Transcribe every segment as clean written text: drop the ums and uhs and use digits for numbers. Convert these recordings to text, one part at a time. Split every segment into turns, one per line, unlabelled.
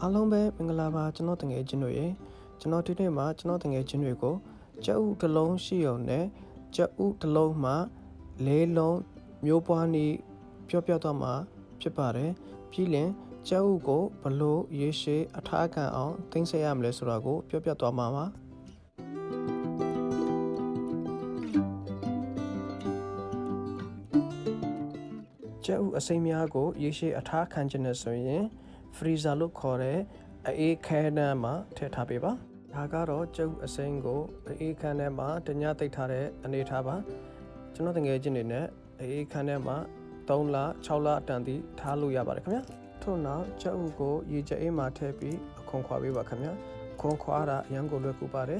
အားလုံးပဲမင်္ဂလာပါကျွန်တော်တငယ်ချင်းတို့ရေကျွန်တော်ဒီနေ့မှာကျွန်တော်တငယ်ချင်းတွေကိုကြက်ဥတစ်လုံးရှိုံနဲ့ကြက်ဥတစ်လုံးမှာလေးလုံးမျိုးပွားနည်းပြောပြတော့မှာဖြစ်ပါတယ်ပြီးရင်ကြက်ဥကိုဘလို့ရေရှည်အထားခံအောင်သိမ်းဆည်းရမလဲဆိုတာကိုပြောပြသွားမှာပါကြက်ဥအစိမ်းများကိုရေရှည်အထားခံခြင်းနဲ့ဆိုရင်freezer လို့ခေါ်တဲ့အေးခဲနှမ်းမှာထည့်ထားပေးပါဒါကတော့ကြက်ဥအစိမ်းကိုအေးခန်းထဲမှာတညသိပ်ထားတဲ့အနေထားပါကျွန်တော်တကယ်ချင်းနေနဲ့အေးခန်းထဲမှာ3လ6လအတန်တိထားလို့ရပါတယ်ခင်ဗျာထို့နောက်ကြက်ဥကိုရေကြက်အေးမှာထည့်ပြီးအခွန်ခွာပေးပါခင်ဗျာခွန်ခွာတာအရန်ကိုလွယ်ကူပါတယ်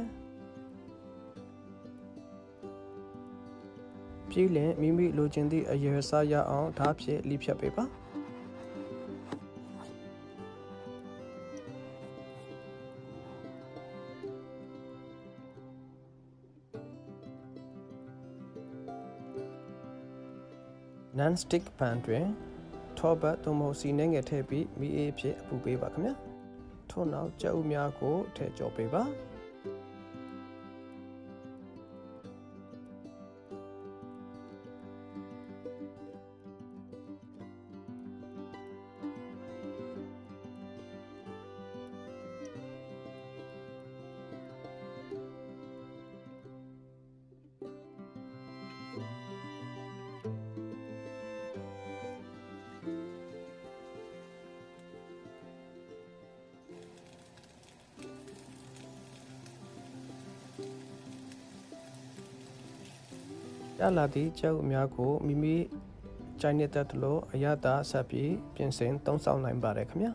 ပြီးရင်မိမိလိုချင်သည့်အရွယ်စားရအောင်ဓာတ်ဖြင့်လိဖြတ်ပေးပါnon-stick pan တွင်ထောပတ်သို့မဟုတ်စီနှဲငယ်ထည့်ပြီးမီးအေးဖြစ်အပူပေးပါခင်ဗျာထို့နောက်ကြက်ဥများကိုထည့်ကြောပေးပါရလာသည့်ကြက်ဥများကိုမိမိကြိုက်နေတဲ့လို့အရသာဆက်ပြီးပြင်ဆင်သုံးဆောင်နိုင်ပါတယ်ခင်ဗျာ